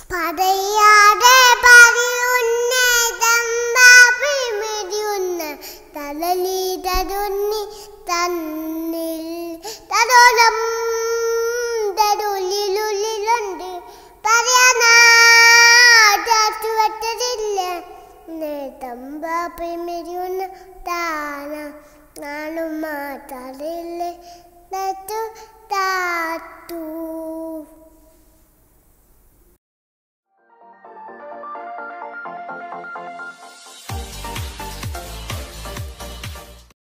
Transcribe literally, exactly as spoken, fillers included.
പറയാതെ പറയുന്നേ തമ്പാപ്പി മെരിയുന്ന തലലി തരുന്നി തന്നിൽ തരോളം തരുള്ളിലുള്ളിലുണ്ട് പറയാനാട്ടു വെട്ടതില്ല തമ്പാപ്പി മെരിയുന്ന താന നാളും മാറ്റാറില്ലേ താ